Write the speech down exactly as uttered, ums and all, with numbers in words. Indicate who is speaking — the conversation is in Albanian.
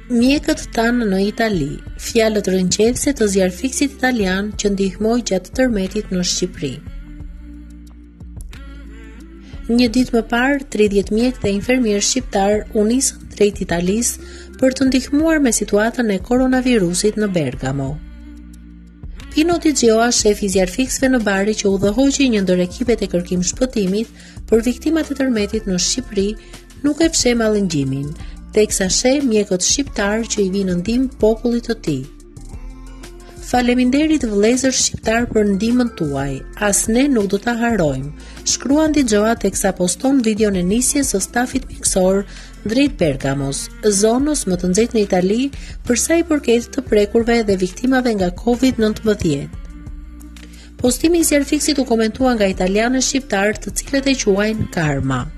Speaker 1: Mjekët tanë në Itali, fjalët rënqelse të zjarfiksit italian që ndihmoi gjatë tërmetit në Shqipëri. Një ditë më parë, tridhjetë mjekë dhe infermierë shqiptar u nisën drejt Italisë për të ndihmuar me situatën e koronavirusit në Bergamo. Pino Digjoa, shefi i zjarfiksve në Bari që udhëhoqi një ndër ekipet e kërkim shpëtimit për viktimat e tërmetit në Shqipëri, nuk e fsheh mallëngjimin, teksa sheh mjekët shqiptar që i vinë në ndihmë popullit të tij. Faleminderit vëllezër shqiptar për ndihmën tuaj, as ne nuk do ta harrojmë, shkruan Digjoa teksa poston videon e nisjes së stafit mjekësor drejt Bergamos, zonës më të nxehtë në Itali për sa i përket të prekurve dhe viktimave nga kovid nëntëmbëdhjetë. Postimi i zjarfiksit u komentua nga italianë shqiptar të cilët e quajnë karma.